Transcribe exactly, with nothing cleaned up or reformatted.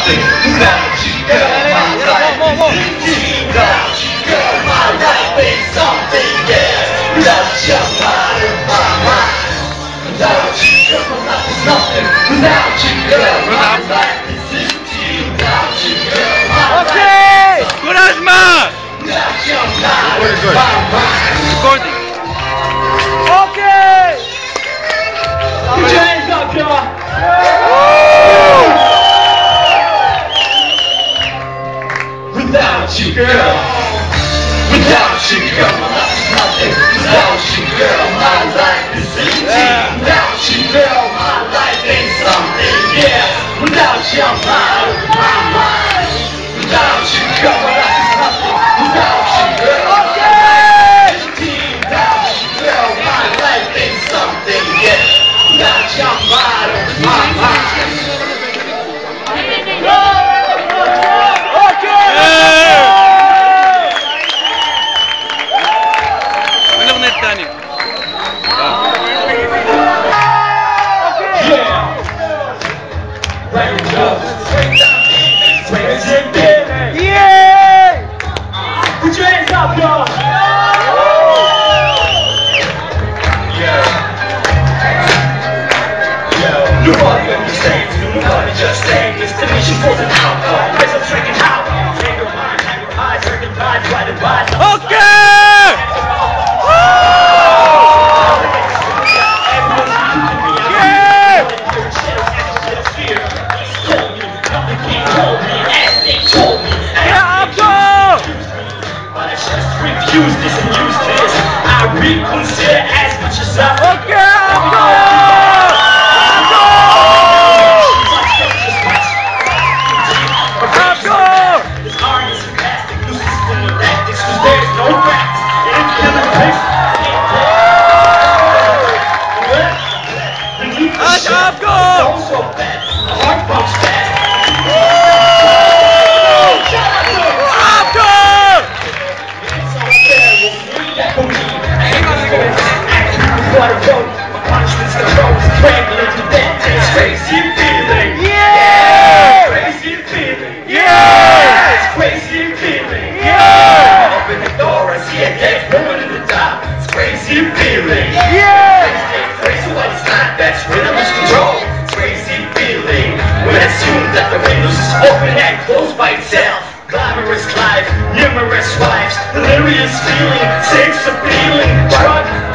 nothing without you, girl. My life is empty without you, girl. My life ain't something, yeah. Without you, I'm out of my mind. Without you, girl, my life is nothing. Without you, girl, my life is empty. Without you, girl, my life is something. Courage-moi! Without you, I'm out of my mind. Recording. Okay! Put your hands up, y'all. Without you, girl. Without you, girl, my life is nothing. Without you, girl, my life is empty. Without you, girl, my life ain't something, yeah. Without you, I'm out of my mind. Without you, girl, my life is nothing. Without you, girl, my life is empty. Without you, girl, my life ain't something, yeah. Without you, I'm out of my mind. Put your hands up, y'all! Yeah. Yeah. Nobody understands, nobody just saying it's the mission for the outcome. There's a freaking outcome. Take your mind, have your eyes, hurt your mind, try to buy something. Okay! Use this and use this. I reconsider as much as I Okay, I'm going! I'm going! This art is fantastic. New system of tactics, cause there's no facts. In killing place. Beneath the shit, I'm going! don't so bad. The heart pumps fast. Punishment's control is trembling to death. It's crazy feeling. Yeah! Crazy feeling. Yeah! It's crazy feeling. Yeah! Open the door and see a dead woman in the dark. It's crazy feeling. Yeah! Crazy, crazy what it's not. That's when I lose control. It's crazy feeling. When I assume that the windows is open and closed by itself. Glamorous life, numerous wives, delirious feeling, sex appealing, drug.